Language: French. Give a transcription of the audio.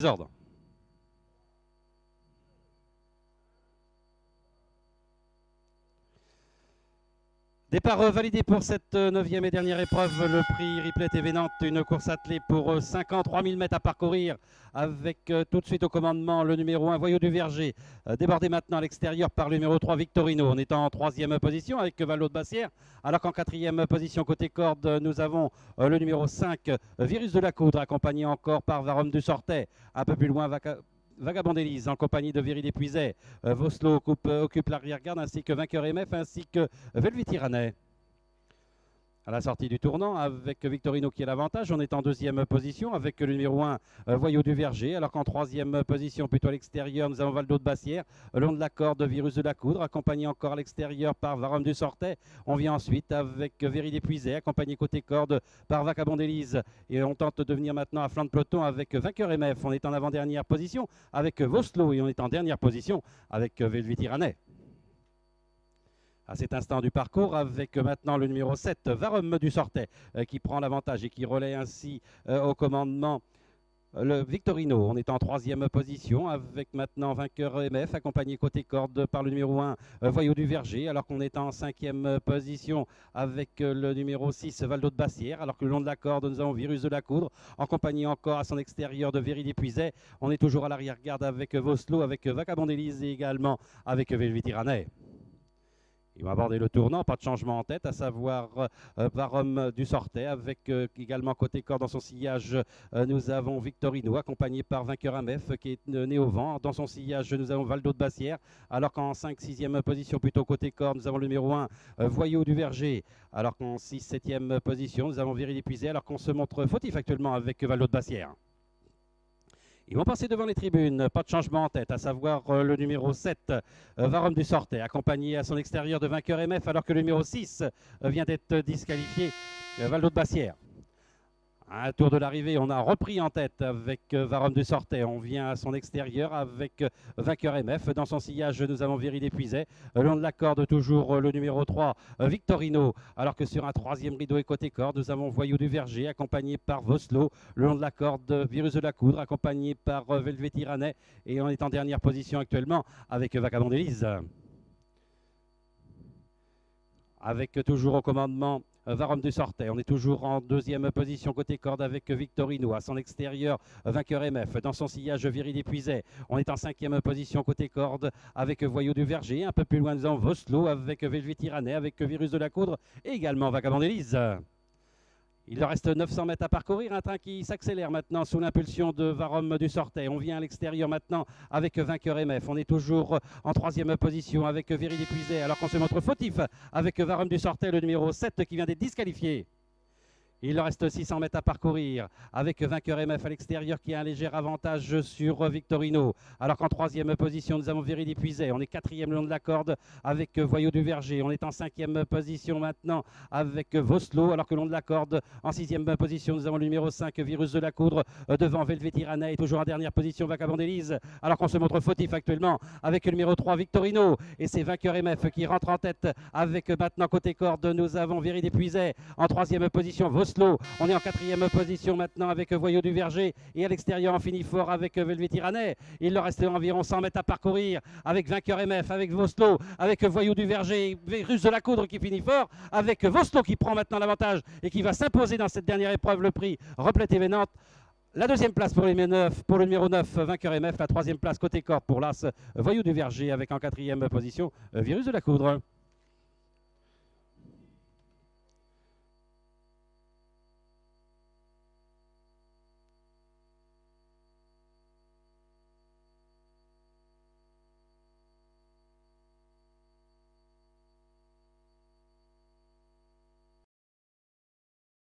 Ordre. Départ validé pour cette 9e et dernière épreuve, le prix Ripley TV Nantes, une course attelée pour 53 000 mètres à parcourir avec tout de suite au commandement le numéro 1 Voyou du Verger, débordé maintenant à l'extérieur par le numéro 3 Victorino. On est en 3e position avec Valdo de Bassière, alors qu'en 4e position côté corde nous avons le numéro 5 Virus de la Coudre, accompagné encore par Varom du Sortet, un peu plus loin Vagabond d'Élise en compagnie de Viry d'Épuiset. Voslo occupe l'arrière-garde ainsi que Vainqueur MF ainsi que Velvet Iranais. À la sortie du tournant avec Victorino qui est l'avantage, on est en 2e position avec le numéro 1 Voyou du Verger, alors qu'en 3e position plutôt à l'extérieur nous avons Valdo de Bassière, le long de la corde Virus de la Coudre, accompagné encore à l'extérieur par Varom du Sortet. On vient ensuite avec Viry d'Épuiset, accompagné côté corde par Vagabond d'Élise, et on tente de venir maintenant à flanc de peloton avec Vainqueur MF. On est en avant-dernière position avec Voslo et on est en dernière position avec Velvet Iranais. À cet instant du parcours avec maintenant le numéro 7 Varom du Sortet qui prend l'avantage et qui relaie ainsi au commandement le Victorino. On est en 3e position avec maintenant Vainqueur MF accompagné côté corde par le numéro 1 Voyou du Verger, alors qu'on est en 5e position avec le numéro 6 Valdo de Bassière, alors que le long de la corde nous avons Virus de la Coudre en compagnie encore à son extérieur de Viry d'Épuiset. On est toujours à l'arrière-garde avec Voslo, avec Vagabond d'Élise et également avec Velvet Iranais. Ils vont aborder le tournant, pas de changement en tête, à savoir Varom du Sortet, avec également côté corde dans son sillage, nous avons Victorino, accompagné par Vainqueur MF, qui est né au vent. Dans son sillage, nous avons Valdo de Bassière, alors qu'en 5-6e position, plutôt côté corde, nous avons le numéro 1, Voyou du Verger, alors qu'en 6-7e position, nous avons Viry d'Épuiset, alors qu'on se montre fautif actuellement avec Valdo de Bassière. Ils vont passer devant les tribunes, pas de changement en tête, à savoir le numéro 7, Varom du Sortet, accompagné à son extérieur de Vainqueur MF, alors que le numéro 6 vient d'être disqualifié, Valdo de Bassière. À un tour de l'arrivée, on a repris en tête avec Varom du Sortet. On vient à son extérieur avec Vainqueur MF. Dans son sillage, nous avons Viry d'Épuiset. Le long de la corde, toujours le numéro 3, Victorino. Alors que sur un 3e rideau et côté corde, nous avons Voyou du Verger, accompagné par Voslo. Le long de la corde, Virus de la Coudre, accompagné par Velvet Iranais. Et on est en dernière position actuellement avec Vagabond d'Élise. Avec toujours au commandement Varom du Sortet. On est toujours en 2e position côté corde avec Victorino. À son extérieur, Vainqueur MF. Dans son sillage, Viry d'Épuiset. On est en 5e position côté corde avec Voyou du Verger. Un peu plus loin, nous avons Voslo avec Velvet Iranais, avec Virus de la Coudre et également Vagabond d'Élise. Il leur reste 900 mètres à parcourir, un train qui s'accélère maintenant sous l'impulsion de Varom du Sortet. On vient à l'extérieur maintenant avec Vainqueur MF. On est toujours en 3e position avec Viry d'Épuiset, alors qu'on se montre fautif avec Varom du Sortet, le numéro 7 qui vient d'être disqualifié. Il leur reste 600 mètres à parcourir avec Vainqueur MF à l'extérieur qui a un léger avantage sur Victorino. Alors qu'en 3e position, nous avons Viry d'Épuiset. On est 4e le long de la corde avec Voyou du Verger. On est en 5e position maintenant avec Voslo. Alors que le long de la corde, en 6e position, nous avons le numéro 5, Virus de la Coudre. Devant Velvet Iranais et toujours en dernière position, Vagabond d'Élise. Alors qu'on se montre fautif actuellement avec le numéro 3, Victorino. Et c'est Vainqueur MF qui rentre en tête avec maintenant côté corde. Nous avons Viry d'Épuiset en 3e position, Voslo. On est en 4e position maintenant avec Voyou du Verger et à l'extérieur on finit fort avec Velvet Iranais. Il leur reste environ 100 mètres à parcourir avec Vainqueur MF, avec Voslo, avec Voyou du Verger, Virus de la Coudre qui finit fort, avec Voslo qui prend maintenant l'avantage et qui va s'imposer dans cette dernière épreuve, le prix Ripley TV Nantes. La 2e place pour, pour le numéro 9, Vainqueur MF. La 3e place côté corde pour l'As, Voyou du Verger avec en 4e position Virus de la Coudre.